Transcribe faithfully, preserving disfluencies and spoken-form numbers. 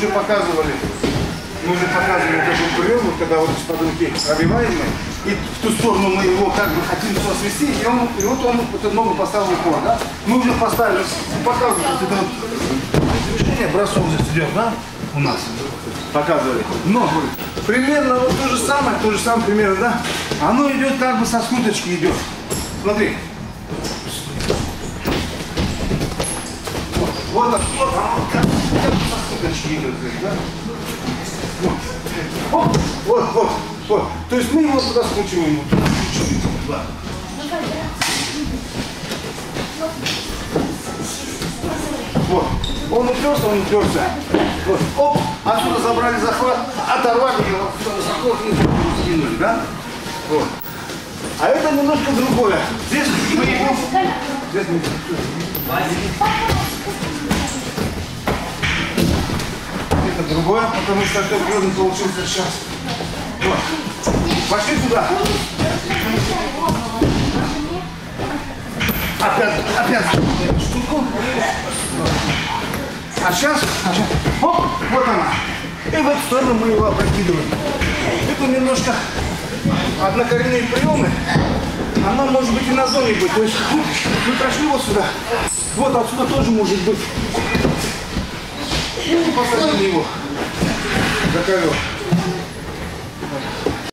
уже показывали, мы уже показывали такой прием, вот когда вот из-под руки пробиваем мы, и в ту сторону мы его как бы хотим все свести, и, он, и вот он вот эту ногу поставил в упор, да? Мы уже поставили, показывали, вот это вот движение, бросок здесь идет, да? У нас показывали. Но примерно вот то же самое, то же самое примерно, да? Оно идет как бы со скуточки идет. Смотри. Вот, вот, вот оно как, как со скуточки идет, да? Вот. Вот, вот, вот, вот. То есть мы его туда скручиваем, вот туда скручиваем. Да. Вот. Он уперся, он уперся. Вот. Оп, отсюда забрали захват, оторвали его, захват и скинули, да? Вот. А это немножко другое. Здесь мы его... Здесь мы... Это другое, потому что такой грозный получился сейчас. Вот. Пошли туда. Опять, опять штуку. А сейчас, а сейчас, оп, вот она. И в эту сторону мы его опрокидываем. Это немножко однокоренные приемы. Она может быть и на зоне быть. То есть мы прошли вот сюда. Вот отсюда тоже может быть. И посадили его за ковер.